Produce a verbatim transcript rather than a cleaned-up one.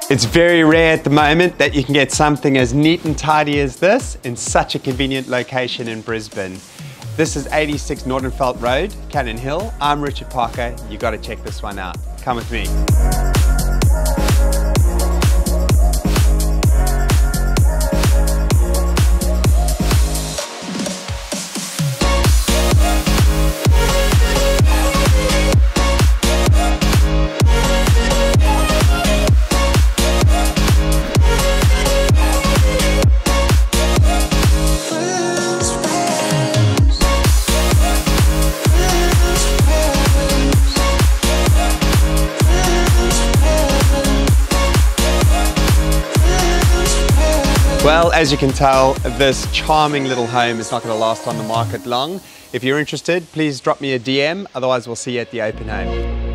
It's very rare at the moment that you can get something as neat and tidy as this in such a convenient location in Brisbane. This is eighty-six Nordenfelt Road, Cannon Hill. I'm Richard Parker. You got to check this one out. Come with me. Well, as you can tell, this charming little home is not going to last on the market long. If you're interested, please drop me a D M, otherwise we'll see you at the open home.